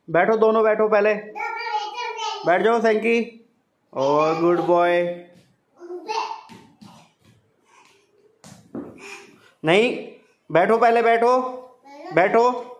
बैठो दोनों, बैठो पहले, बैठ जाओ सैंकी। और गुड बॉय। नहीं, बैठो पहले, बैठो बैठो।